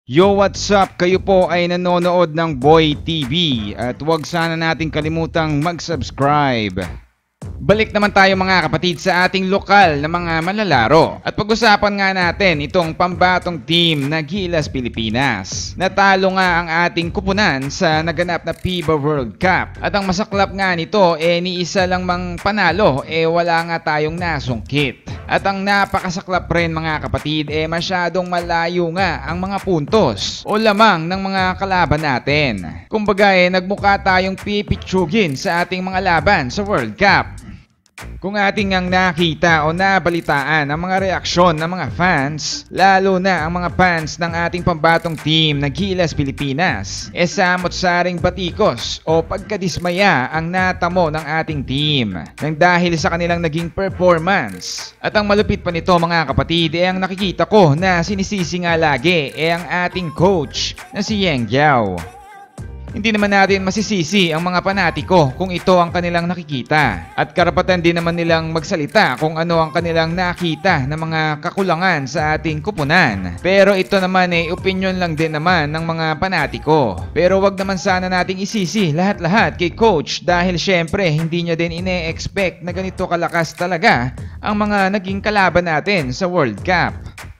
Yo, what's up? Kayo po ay nanonood ng Boy TV at huwag sana nating kalimutang mag-subscribe. Balik naman tayo mga kapatid sa ating lokal na mga manlalaro. At pag-usapan nga natin itong pambatong team na Gilas Pilipinas. Natalo nga ang ating kupunan sa naganap na FIBA World Cup. At ang masaklap nga nito ni isa lang mang panalo wala nga tayong nasungkit. At ang napakasaklap rin mga kapatid masyadong malayo nga ang mga puntos o lamang ng mga kalaban natin. Kumbaga nagmukha tayong pipitsugin sa ating mga laban sa World Cup. Kung ating ang nakita o nabalitaan ang mga reaksyon ng mga fans, lalo na ang mga fans ng ating pambatong team na Gilas Pilipinas, samot-saring batikos o pagkadismaya ang natamo ng ating team nang dahil sa kanilang naging performance. At ang malupit pa nito mga kapatid ang nakikita ko na sinisisi nga lagi ang ating coach na si Yeng Giao. Hindi naman natin masisisi ang mga panatiko kung ito ang kanilang nakikita. At karapatan din naman nilang magsalita kung ano ang kanilang nakita na mga kakulangan sa ating kupunan. Pero ito naman opinion lang din naman ng mga panatiko. Pero wag naman sana nating isisi lahat-lahat kay coach dahil syempre hindi niya din ine-expect na ganito kalakas talaga ang mga naging kalaban natin sa World Cup.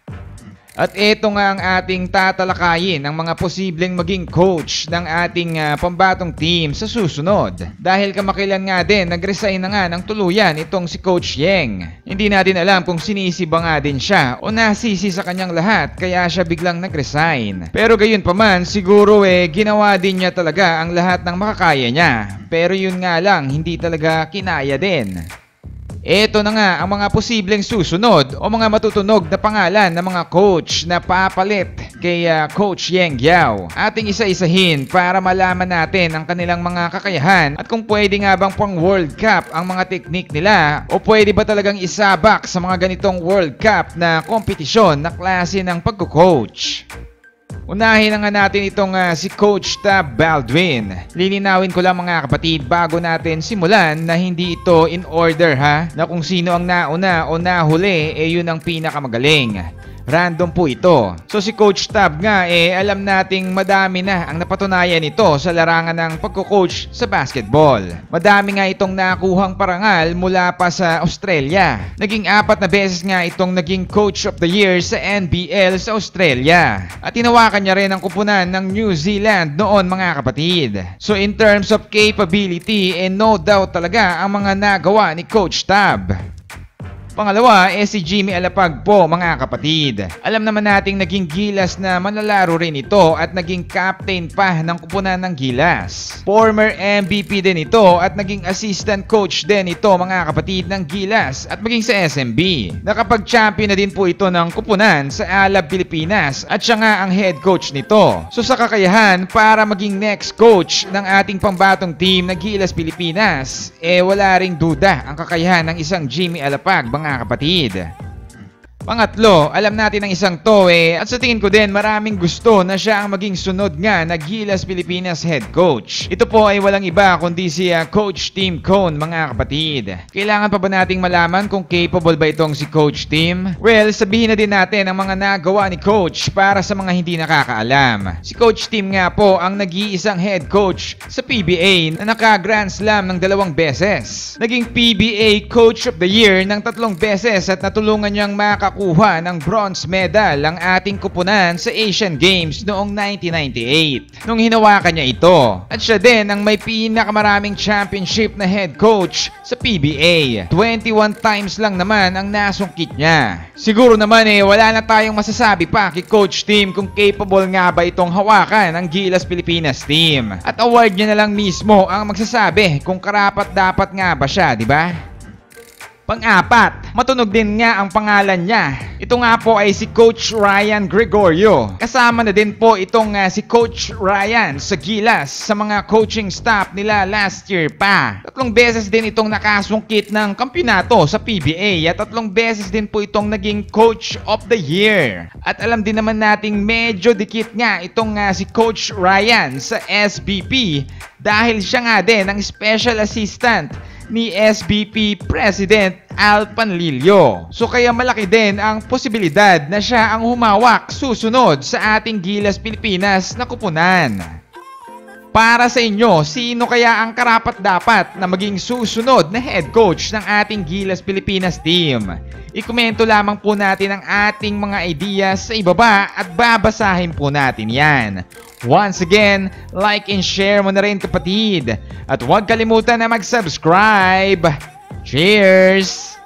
At ito nga ang ating tatalakayin ang mga posibleng maging coach ng ating pambatong team sa susunod. Dahil kamakilan nga din, nag-resign na nga ng tuluyan itong si Coach Yeng. Hindi natin alam kung sinisi ba nga din siya o nasisi sa kanyang lahat kaya siya biglang nag-resign. Pero gayon pa man, siguro ginawa din niya talaga ang lahat ng makakaya niya. Pero yun nga lang, hindi talaga kinaya din. Ito na nga ang mga posibleng susunod o mga matutunog na pangalan ng mga coach na papalit kay Coach Yeng Giao. Ating isa-isahin para malaman natin ang kanilang mga kakayahan at kung pwede nga bang pang World Cup ang mga teknik nila o pwede ba talagang isabak sa mga ganitong World Cup na kompetisyon na klase ng pagko-coach. Unahin na nga natin itong si Coach Tab Baldwin. Lilinawin ko lang mga kapatid bago natin simulan na hindi ito in order na kung sino ang nauna o nahuli yun ang pinakamagaling. Random po ito. So si Coach Tab nga alam nating madami na ang napatunayan nito sa larangan ng pagko-coach sa basketball. Madami nga itong nakuhang parangal mula pa sa Australia. Naging 4 na beses nga itong naging Coach of the Year sa NBL sa Australia. At tinawakan niya rin ang kupunan ng New Zealand noon mga kapatid. So in terms of capability no doubt talaga ang mga nagawa ni Coach Tab. Pangalawa si Jimmy Alapag po mga kapatid. Alam naman nating naging Gilas na manlalaro rin ito at naging captain pa ng kupunan ng Gilas. Former MVP din ito at naging assistant coach din ito mga kapatid ng Gilas at maging sa SMB. Nakapag-champion na din po ito ng kupunan sa Alab Pilipinas at siya nga ang head coach nito. So sa kakayahan para maging next coach ng ating pambatong team na Gilas Pilipinas, wala ring duda ang kakayahan ng isang Jimmy Alapag mga kapatid. Pangatlo, alam natin ang isang to at sa tingin ko din maraming gusto na siya ang maging sunod nga na Gilas Pilipinas head coach. Ito po ay walang iba kundi si Coach Tim Cone mga kapatid. Kailangan pa ba nating malaman kung capable ba itong si Coach Tim? Well, sabihin na din natin ang mga nagawa ni Coach para sa mga hindi nakakaalam. Si Coach Tim nga po ang nag-iisang head coach sa PBA na naka-Grand Slam ng 2 beses. Naging PBA Coach of the Year ng 3 beses at natulungan niyang makakuha ng bronze medal ang ating kupunan sa Asian Games noong 1998 nung hinawakan niya ito. At siya din ang may pinakamaraming championship na head coach sa PBA. 21 times lang naman ang nasungkit niya. Siguro naman wala na tayong masasabi pa kay Coach Tim kung capable nga ba itong hawakan ng Gilas Pilipinas team. At award niya na lang mismo ang magsasabi kung karapat dapat nga ba siya, di ba? Pang-apat, matunog din nga ang pangalan niya. Ito nga po ay si Coach Ryan Gregorio. Kasama na din po itong si Coach Ryan sa Gilas sa mga coaching staff nila last year pa. 3 beses din itong nakasungkit ng kampyonato sa PBA at 3 beses din po itong naging Coach of the Year. At alam din naman nating medyo dikit nga itong si Coach Ryan sa SBP dahil siya nga din ang special assistant ni SBP President Al Panlilio. So kaya malaki din ang posibilidad na siya ang humawak susunod sa ating Gilas Pilipinas na kupunan. Para sa inyo, sino kaya ang karapat-dapat na maging susunod na head coach ng ating Gilas Pilipinas team? Ikomento lamang po natin ang ating mga ideas sa ibaba at babasahin po natin yan. Once again, like and share mo na rin kapatid. At huwag kalimutan na mag-subscribe. Cheers!